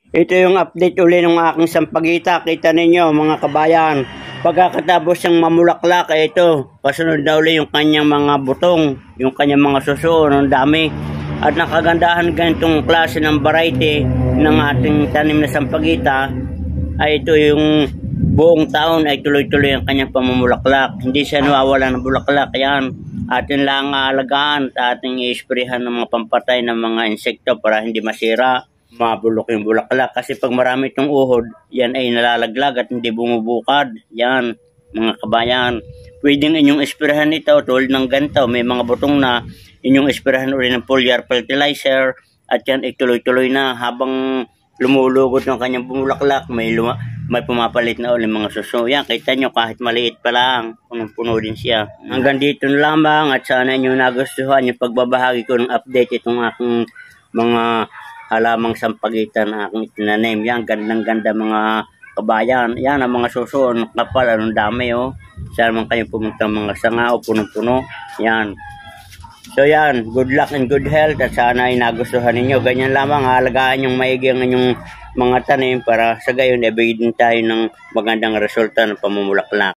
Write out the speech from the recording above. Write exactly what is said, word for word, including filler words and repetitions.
Ito yung update uli ng aking sampagita. Kita ninyo mga kabayan. Pagkatapos siyang mamulaklak, eh, ito, kasunod na uli yung kanyang mga butong, yung kanyang mga suso, ang dami. At nakagandahan ganitong klase ng variety ng ating tanim na sampagita, ay ito yung buong taon ay tuloy-tuloy ang kanyang pamumulaklak. Hindi siya nawawala ng bulaklak. Yan, atin lang aalagaan at ating i-sprayhan ng mga pampatay ng mga insekto para hindi masira, mabulok yung bulaklak. Kasi pag marami itong uhod, yan ay nalalaglag at hindi bumubukad. Yan, mga kabayan. Pwedeng inyong isprayan ito tulad ng ganito. May mga butong na inyong isprayan ulit ng foliar fertilizer at yan ay tuloy-tuloy na habang lumulugod ng kanyang bumulaklak. May, luma may pumapalit na ulit mga suso. Yan, kita nyo kahit maliit pa lang, punong-puno din siya. Hanggang dito na lamang at sana nyo nagustuhan yung pagbabahagi ko ng update itong aking mga halamang sampagita na aking itinanim. Yan, gandang-ganda mga kabayan. Yan ang mga suso, ang kapal, anong dami oh. Sana naman kayo pumunta mga sanga o punong-puno. Yan. So yan, good luck and good health at sana ay nagustuhan ninyo. Ganyan lamang, alagaan yung maigi ang inyong mga tanim para sa gayon, ibigay din tayo ng magandang resulta ng pamumulaklak.